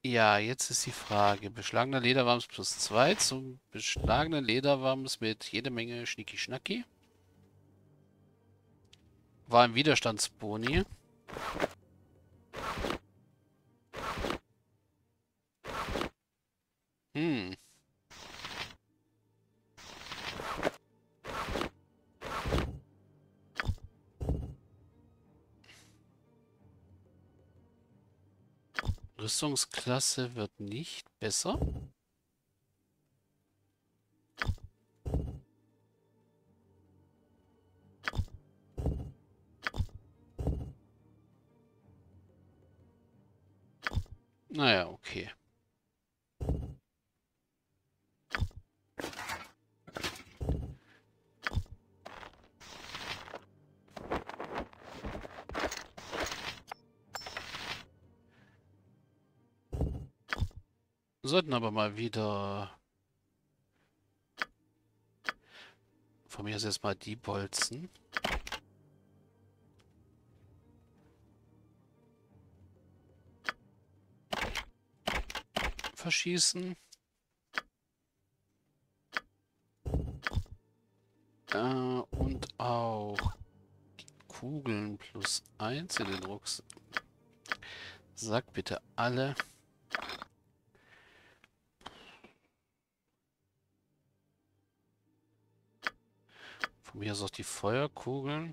Ja, jetzt ist die Frage. Beschlagener Lederwams plus 2 zum beschlagenen Lederwams mit jede Menge Schnicki-Schnacki. War im Widerstandsboni. Hm. Rüstungsklasse wird nicht besser. Naja, okay. Sollten aber mal wieder... Von mir aus jetzt mal die Bolzen. Verschießen. Und auch Kugeln plus 1 in den Rucksack. Sag bitte alle. Von mir aus auch die Feuerkugeln.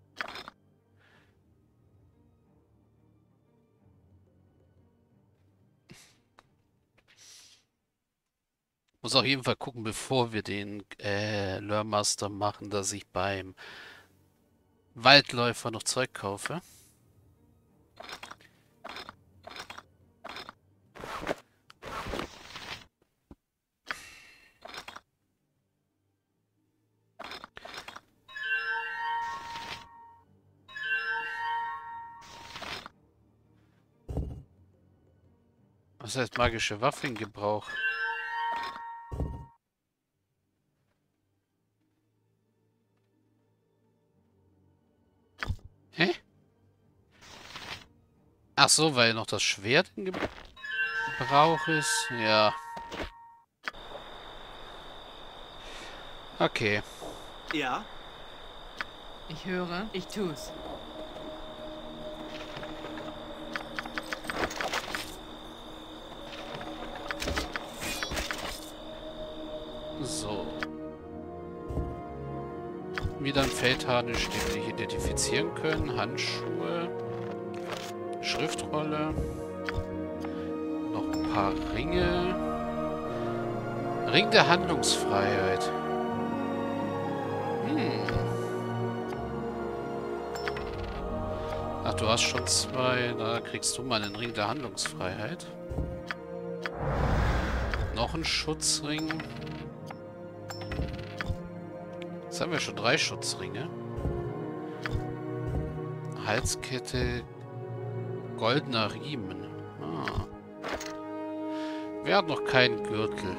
Muss auf jeden Fall gucken, bevor wir den Luremaster machen, dass ich beim Waldläufer noch Zeug kaufe. Was heißt magische Waffengebrauch? Hä? Ach so, weil noch das Schwert in Gebrauch ist? Ja. Okay. Ja? Ich höre, ich tu's. So. Wieder ein Feldharnisch, den wir nicht identifizieren können. Handschuhe. Schriftrolle. Noch ein paar Ringe. Ring der Handlungsfreiheit. Ach, du hast schon zwei. Da kriegst du mal einen Ring der Handlungsfreiheit. Noch ein Schutzring. Jetzt haben wir schon 3 Schutzringe. Halskette. Goldener Riemen. Ah. Wer hat noch keinen Gürtel?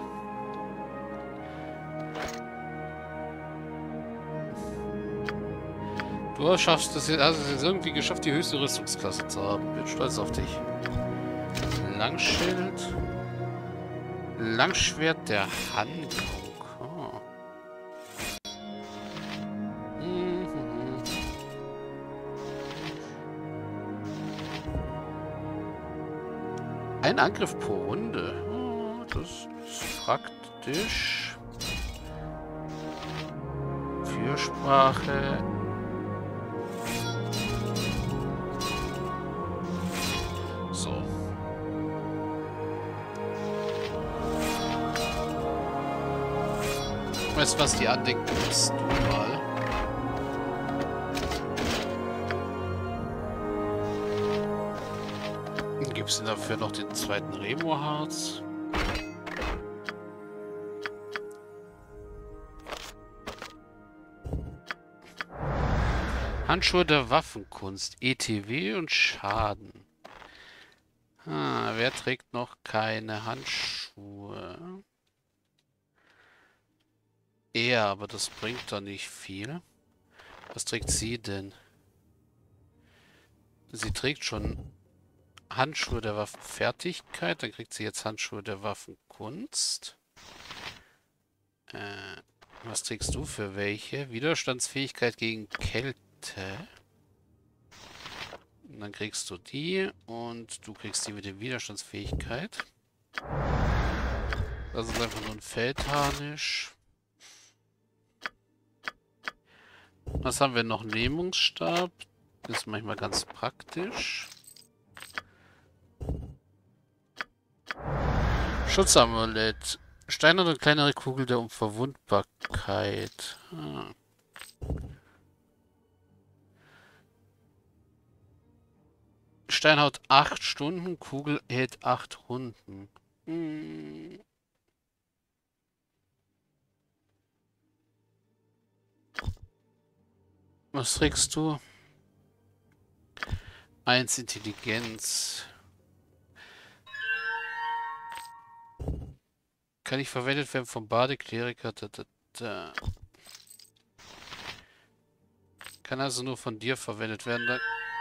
Du schaffst es jetzt, hast es jetzt irgendwie geschafft, die höchste Rüstungsklasse zu haben. Bin stolz auf dich. Langschild. Langschwert der Handlung. Oh. Mhm. Ein Angriff pro Runde. Oh, das ist praktisch. Fürsprache. So. Weißt du, was die andenken musst du mal? Gibt es denn dafür noch den zweiten Remo-Harz? Handschuhe der Waffenkunst, ETW und Schaden. Ah, wer trägt noch keine Handschuhe? Er, aber das bringt doch nicht viel. Was trägt sie denn? Sie trägt schon Handschuhe der Waffenfertigkeit. Dann kriegt sie jetzt Handschuhe der Waffenkunst. Was trägst du für welche? Widerstandsfähigkeit gegen Kälte. Und dann kriegst du die und du kriegst die mit der Widerstandsfähigkeit. Das ist einfach nur ein Feldharnisch. Was haben wir noch? Lähmungsstab. Das ist manchmal ganz praktisch. Schutzamulett. Steinerne und kleinere Kugel der Unverwundbarkeit. Steinhaut 8 Stunden, Kugel hält 8 Runden. Was trägst du? 1 Intelligenz. Kann nicht verwendet werden vom Badekleriker. Kann also nur von dir verwendet werden.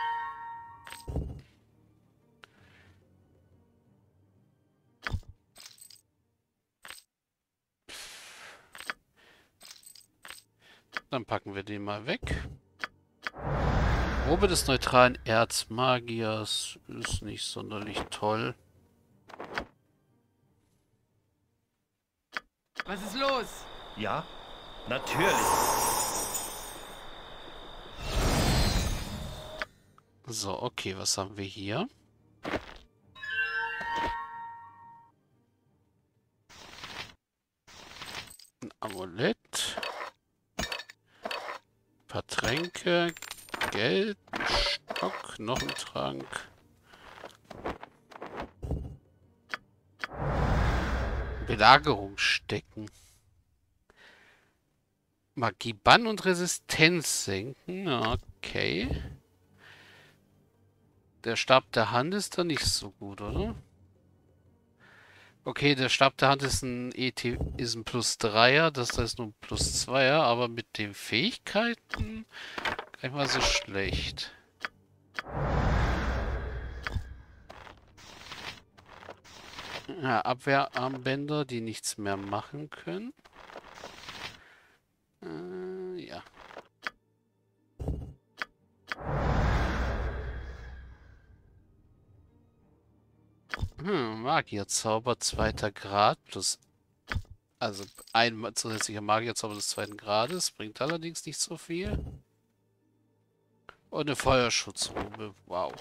Dann packen wir den mal weg. Robe des neutralen Erzmagiers ist nicht sonderlich toll. Was ist los? Ja, natürlich. So, okay, was haben wir hier? Ein Amulett. Ein paar Tränke. Geld. Ein Stock. Noch ein Trank. Belagerungsstecken. Magie Bann und Resistenz senken. Okay. Der Stab der Hand ist da nicht so gut, oder? Okay, der Stab der Hand ist ein ist ein +3er, das da ist nur ein +2er, aber mit den Fähigkeiten gar nicht mal so schlecht. Ja, Abwehrarmbänder, die nichts mehr machen können. Ja. Magierzauber 2. Grad plus... Also ein zusätzlicher Magierzauber des 2. Grades. Bringt allerdings nicht so viel. Und eine Feuerschutzrobe. Wow.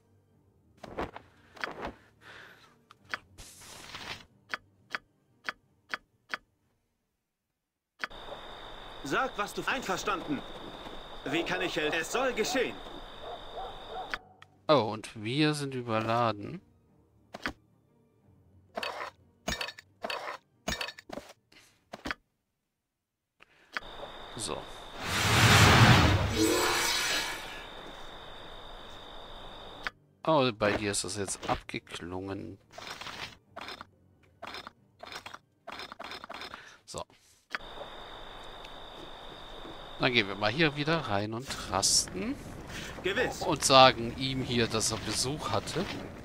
Sag, was du einverstanden. Wie kann ich helfen? Es soll geschehen. Oh, und wir sind überladen. So. Oh, bei dir ist das jetzt abgeklungen. So. Dann gehen wir mal hier wieder rein und rasten. Gewiss. Und sagen ihm hier, dass er Besuch hatte.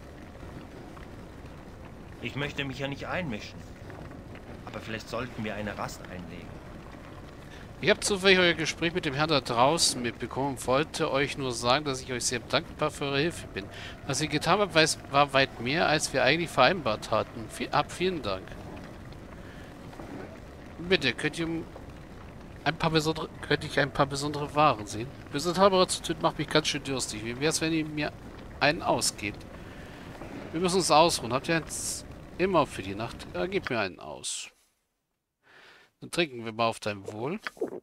Ich möchte mich ja nicht einmischen. Aber vielleicht sollten wir eine Rast einlegen. Ich habe zufällig euer Gespräch mit dem Herrn da draußen mitbekommen und wollte euch nur sagen, dass ich euch sehr dankbar für eure Hilfe bin. Was ihr getan habt, war weit mehr, als wir eigentlich vereinbart hatten. Vielen Dank. Bitte, könnte ich ein paar besondere Waren sehen? Besondere zu töten macht mich ganz schön durstig. Wie wäre es, wenn ihr mir einen ausgebt? Wir müssen uns ausruhen. Habt ihr eins immer für die Nacht? Ja, gebt mir einen aus. Dann trinken wir mal auf dein Wohl.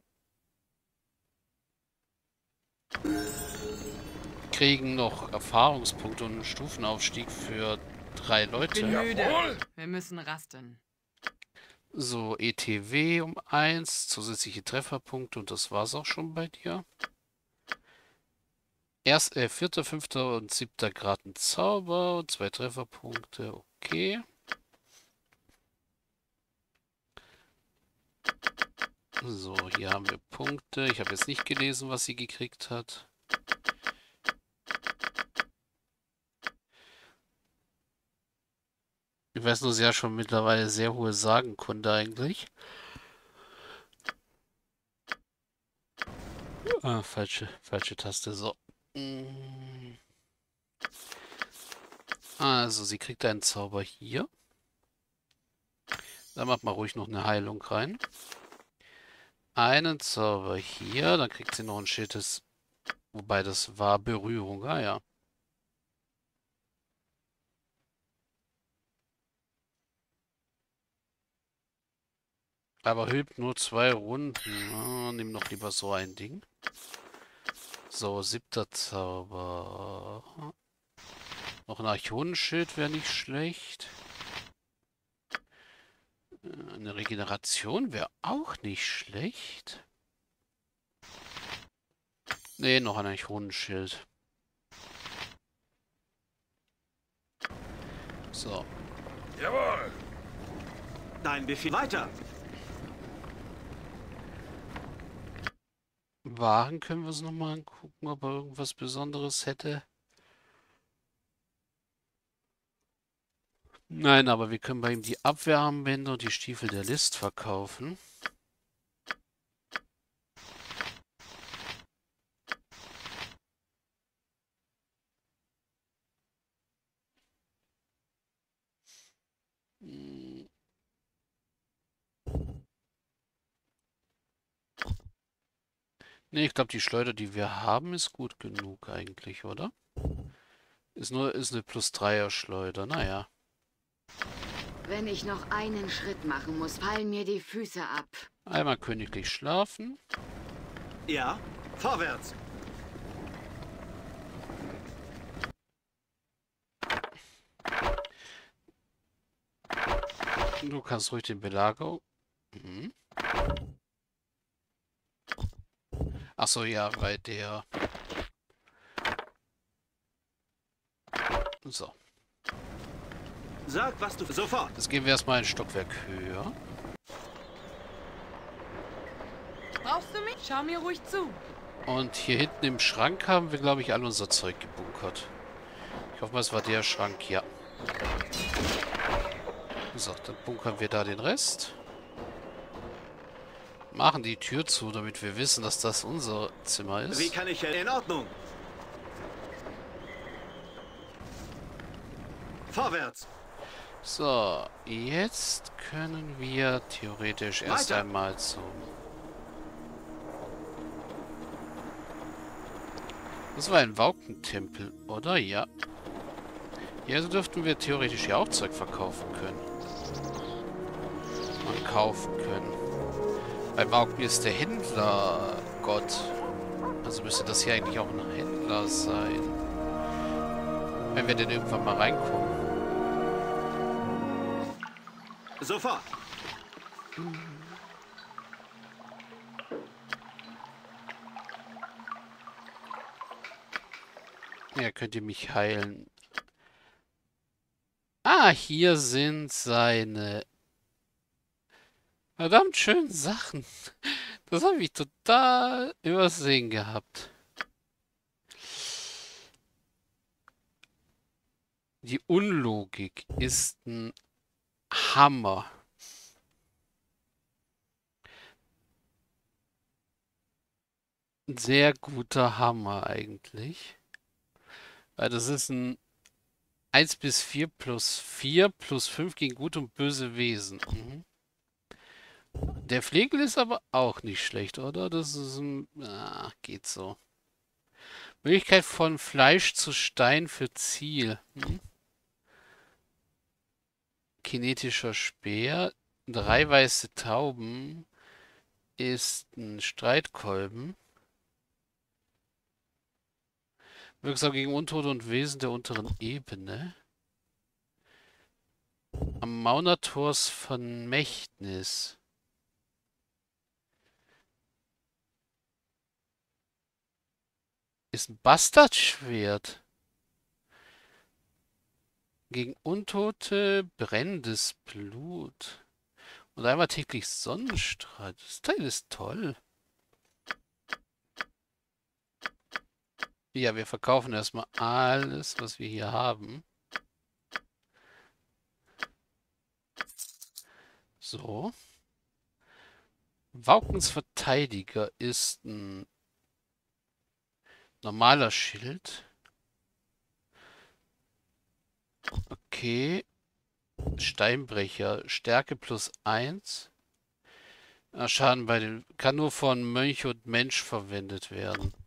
Kriegen noch Erfahrungspunkte und einen Stufenaufstieg für 3 Leute. Bin müde. Wir müssen rasten. So, ETW um 1, zusätzliche Trefferpunkte und das war's auch schon bei dir. 4., 5. und 7. Grad ein Zauber und 2 Trefferpunkte, okay. So, hier haben wir Punkte. Ich habe jetzt nicht gelesen, was sie gekriegt hat. Ich weiß nur, sie hat schon mittlerweile sehr hohe Sagenkunde eigentlich. Ah, falsche Taste. So. Mm. Also, sie kriegt einen Zauber hier. Da macht mal ruhig noch eine Heilung rein. Einen Zauber hier, dann kriegt sie noch ein Schild des... Wobei, das war Berührung. Ah ja. Aber hilft nur 2 Runden. Ah, nimm doch lieber so ein Ding. So, 7. Zauber. Noch ein Archonenschild wäre nicht schlecht. Eine Regeneration wäre auch nicht schlecht. Nee, noch ein Archonenschild. So. Jawohl. Dein Befehl. Weiter. Waren können wir uns nochmal angucken, ob er irgendwas Besonderes hätte. Nein, aber wir können bei ihm die Abwehrarmbänder und die Stiefel der List verkaufen. Hm. Ne, ich glaube, die Schleuder, die wir haben, ist gut genug eigentlich, oder? Ist eine +3er Schleuder, naja. Wenn ich noch einen Schritt machen muss, fallen mir die Füße ab. Einmal königlich schlafen. Ja, vorwärts. Du kannst ruhig den Belagerung... Mhm. Achso, ja, bei der... So. Sag, was du... Sofort. Jetzt gehen wir erstmal ein Stockwerk höher. Brauchst du mich? Schau mir ruhig zu. Und hier hinten im Schrank haben wir, glaube ich, all unser Zeug gebunkert. Ich hoffe mal, es war der Schrank, ja. So, dann bunkern wir da den Rest. Machen die Tür zu, damit wir wissen, dass das unser Zimmer ist. Wie kann ich helfen? In Ordnung. Vorwärts. So, jetzt können wir theoretisch erst Weiter. einmal zum... Das war ein Waukentempel, oder? Ja. Hier dürften wir theoretisch ja auch Zeug verkaufen können. Und kaufen können. Bei Wauken ist der Händler Gott. Also müsste das hier eigentlich auch ein Händler sein. Wenn wir denn irgendwann mal reinkommen. Sofort. Ja, könnt ihr mich heilen. Ah, hier sind seine verdammt schönen Sachen. Das habe ich total übersehen gehabt. Die Unlogik ist ein Hammer. Ein sehr guter Hammer eigentlich. Weil das ist ein 1 bis 4 plus 4 plus 5 gegen gute und böse Wesen. Mhm. Der Flegel ist aber auch nicht schlecht, oder? Das ist ein... Ah, geht so. Möglichkeit von Fleisch zu Stein für Ziel. Hm? Kinetischer Speer. 3 weiße Tauben ist ein Streitkolben. Wirksam gegen Untote und Wesen der unteren Ebene. Am Maunators Vermächtnis. Ist ein Bastardschwert. Gegen Untote brennendes Blut. Und einmal täglich Sonnenstrahl. Das Teil ist toll. Ja, wir verkaufen erstmal alles, was wir hier haben. So. Waukens Verteidiger ist ein normaler Schild. Okay. Steinbrecher. Stärke +1. Schaden bei den... Kann nur von Mönch und Mensch verwendet werden.